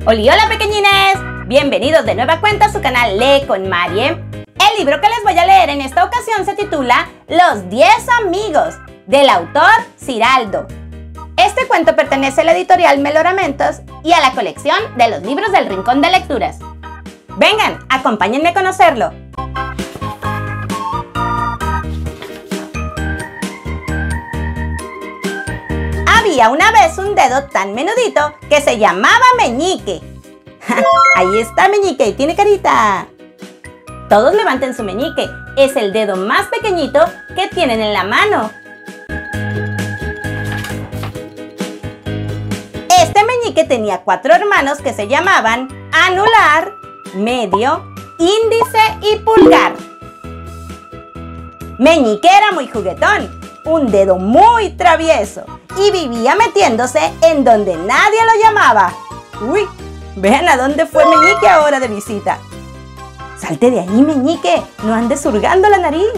Hola, hola pequeñines, bienvenidos de nueva cuenta a su canal Lee con Marie. El libro que les voy a leer en esta ocasión se titula Los 10 amigos, del autor Ciraldo. Este cuento pertenece a la editorial Meloramentos y a la colección de los libros del Rincón de Lecturas. Vengan, acompáñenme a conocerlo. Había una vez un dedo tan menudito que se llamaba Meñique. Ahí está Meñique y tiene carita. Todos levanten su meñique. Es el dedo más pequeñito que tienen en la mano. Este meñique tenía 4 hermanos que se llamaban anular, medio, índice y pulgar. Meñique era muy juguetón, un dedo muy travieso y vivía metiéndose en donde nadie lo llamaba. ¡Uy! Vean a dónde fue Meñique ahora de visita. ¡Salte de ahí, Meñique! ¡No andes hurgando la nariz!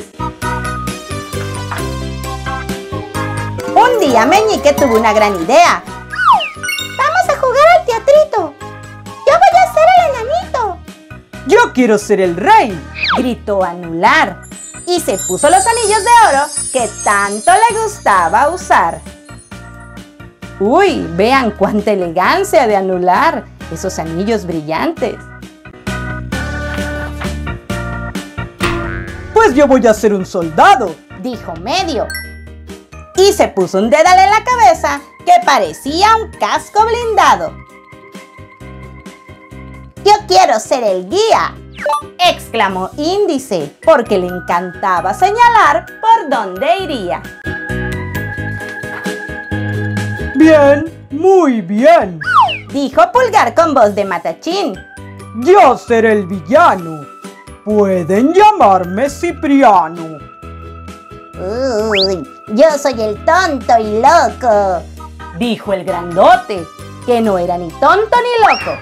Un día Meñique tuvo una gran idea. ¡Vamos a jugar al teatrito! ¡Yo voy a ser el enanito! ¡Yo quiero ser el rey!, gritó Anular. Y se puso los anillos de oro que tanto le gustaba usar. ¡Uy! Vean cuánta elegancia de Anular, esos anillos brillantes. Pues yo voy a ser un soldado, dijo Medio. Y se puso un dedal en la cabeza que parecía un casco blindado. ¡Yo quiero ser el guía!, exclamó Índice, porque le encantaba señalar por dónde iría. Bien, muy bien, dijo Pulgar con voz de matachín. Yo seré el villano. Pueden llamarme Cipriano. Uy, yo soy el tonto y loco, dijo el grandote, que no era ni tonto ni loco.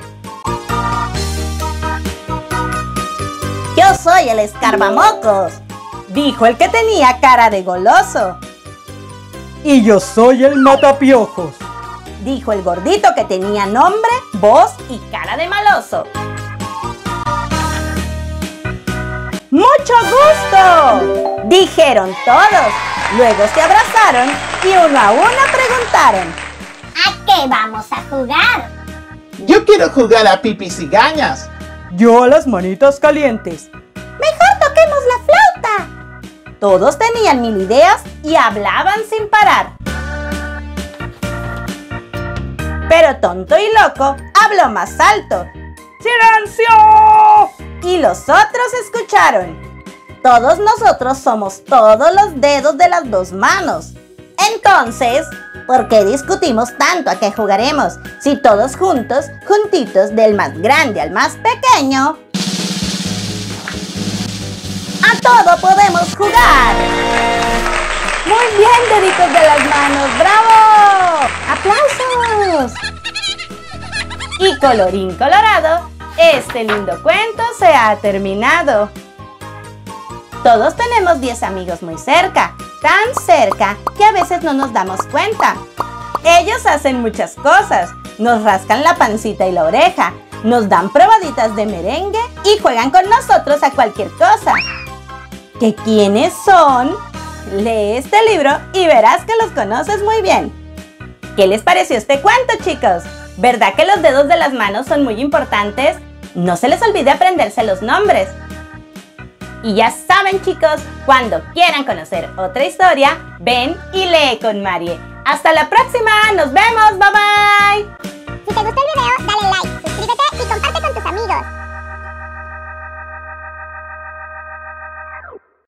Yo soy el escarbamocos, dijo el que tenía cara de goloso. Y yo soy el matapiojos, dijo el gordito que tenía nombre, voz y cara de maloso. ¡Mucho gusto!, dijeron todos. Luego se abrazaron y uno a uno preguntaron: ¿a qué vamos a jugar? Yo quiero jugar a pipicigañas. yo a las manitas calientes. ¡Mejor toquemos la flauta! Todos tenían 1000 ideas y hablaban sin parar. Pero Tonto y Loco habló más alto. ¡Silencio! Y los otros escucharon. Todos nosotros somos todos los dedos de las 2 manos. Entonces, ¿por qué discutimos tanto a qué jugaremos si todos juntos, juntitos, del más grande al más pequeño? ¡A todo podemos jugar! ¡Muy bien, deditos de las manos! ¡Bravo! ¡Aplausos! Y colorín colorado, este lindo cuento se ha terminado. Todos tenemos 10 amigos muy cerca, tan cerca que a veces no nos damos cuenta. Ellos hacen muchas cosas, nos rascan la pancita y la oreja, nos dan probaditas de merengue y juegan con nosotros a cualquier cosa. ¿Que quiénes son? Lee este libro y verás que los conoces muy bien. ¿Qué les pareció este cuento, chicos? ¿Verdad que los dedos de las manos son muy importantes? No se les olvide aprenderse los nombres. Y ya saben, chicos, cuando quieran conocer otra historia, ven y lee con Marie. ¡Hasta la próxima! ¡Nos vemos! ¡Bye, bye!